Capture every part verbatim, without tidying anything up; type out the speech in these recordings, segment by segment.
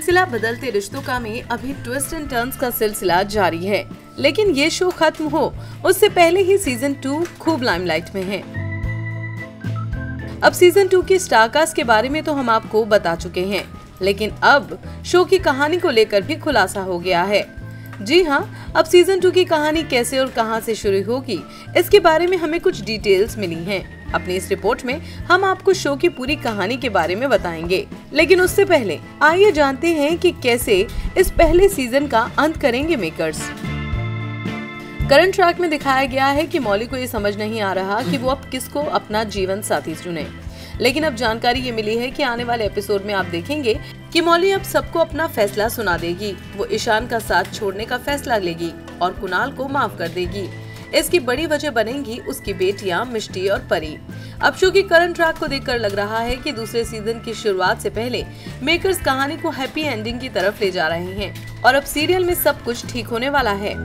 सिलसिला बदलते रिश्तों का में अभी ट्विस्ट एंड टर्न्स का सिलसिला जारी है, लेकिन ये शो खत्म हो उससे पहले ही सीजन टू खूब लाइमलाइट में है। अब सीजन टू की स्टारकास्ट के बारे में तो हम आपको बता चुके हैं, लेकिन अब शो की कहानी को लेकर भी खुलासा हो गया है। जी हाँ, अब सीजन टू की कहानी कैसे और कहां से शुरू होगी, इसके बारे में हमें कुछ डिटेल्स मिली हैं। अपनी इस रिपोर्ट में हम आपको शो की पूरी कहानी के बारे में बताएंगे, लेकिन उससे पहले आइए जानते हैं कि कैसे इस पहले सीजन का अंत करेंगे मेकर्स। करंट ट्रैक में दिखाया गया है कि मॉली को ये समझ नहीं आ रहा कि वो अब किसको अपना जीवन साथी चुने, लेकिन अब जानकारी ये मिली है कि आने वाले एपिसोड में आप देखेंगे कि मॉली अब सबको अपना फैसला सुना देगी। वो ईशान का साथ छोड़ने का फैसला लेगी और कुणाल को माफ कर देगी। इसकी बड़ी वजह बनेंगी उसकी बेटियां मिष्टी और परी। अब शो की करंट ट्रैक को देखकर लग रहा है कि दूसरे सीजन की शुरुआत से पहले मेकर्स कहानी को हैप्पी एंडिंग की तरफ ले जा रहे हैं और अब सीरियल में सब कुछ ठीक होने वाला है।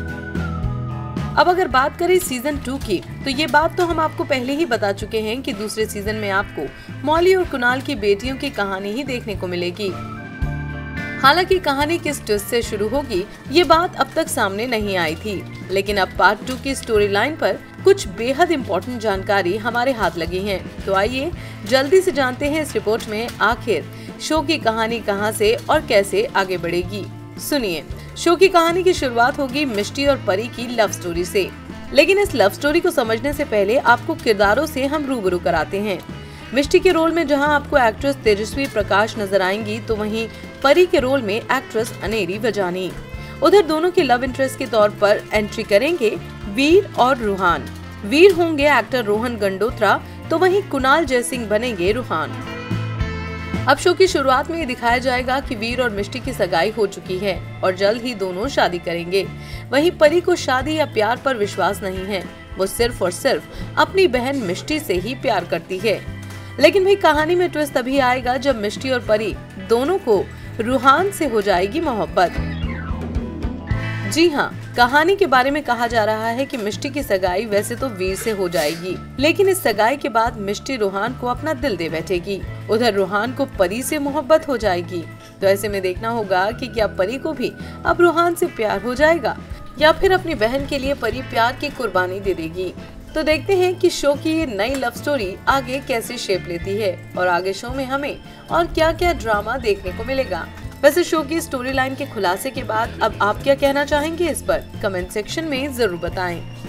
अब अगर बात करें सीजन टू की, तो ये बात तो हम आपको पहले ही बता चुके हैं कि दूसरे सीजन में आपको मॉली और कुणाल की बेटियों की कहानी ही देखने को मिलेगी। हालांकि कहानी किस ट्विस्ट से शुरू होगी ये बात अब तक सामने नहीं आई थी, लेकिन अब पार्ट टू की स्टोरी लाइन पर कुछ बेहद इम्पोर्टेंट जानकारी हमारे हाथ लगी है। तो आइए जल्दी से जानते हैं इस रिपोर्ट में आखिर शो की कहानी कहां से और कैसे आगे बढ़ेगी। सुनिए, शो की कहानी की शुरुआत होगी मिष्टी और परी की लव स्टोरी से, लेकिन इस लव स्टोरी को समझने से पहले आपको किरदारों से हम रूबरू कराते हैं। मिष्टी के रोल में जहां आपको एक्ट्रेस तेजस्वी प्रकाश नजर आएंगी, तो वहीं परी के रोल में एक्ट्रेस अनेरी वजानी। उधर दोनों के लव इंटरेस्ट के तौर पर एंट्री करेंगे वीर और रूहान। वीर होंगे एक्टर रोहन गंडोत्रा, तो वहीं कुणाल जयसिंह बनेंगे रूहान। अब शो की शुरुआत में ये दिखाया जाएगा कि वीर और मिष्टी की सगाई हो चुकी है और जल्द ही दोनों शादी करेंगे। वहीं परी को शादी या प्यार पर विश्वास नहीं है, वो सिर्फ और सिर्फ अपनी बहन मिष्टी से ही प्यार करती है। लेकिन भाई कहानी में ट्विस्ट तभी आएगा जब मिष्टी और परी दोनों को रूहान से हो जाएगी मोहब्बत। जी हाँ, कहानी के बारे में कहा जा रहा है कि मिष्टी की सगाई वैसे तो वीर से हो जाएगी, लेकिन इस सगाई के बाद मिष्टी रूहान को अपना दिल दे बैठेगी। उधर रूहान को परी से मोहब्बत हो जाएगी। तो ऐसे में देखना होगा कि क्या परी को भी अब रूहान से प्यार हो जाएगा या फिर अपनी बहन के लिए परी प्यार की कुर्बानी दे देगी। तो देखते हैं कि शो की ये नई लव स्टोरी आगे कैसे शेप लेती है और आगे शो में हमें और क्या क्या ड्रामा देखने को मिलेगा। वैसे शो की स्टोरी लाइन के खुलासे के बाद अब आप क्या कहना चाहेंगे इस पर कमेंट सेक्शन में जरूर बताएं।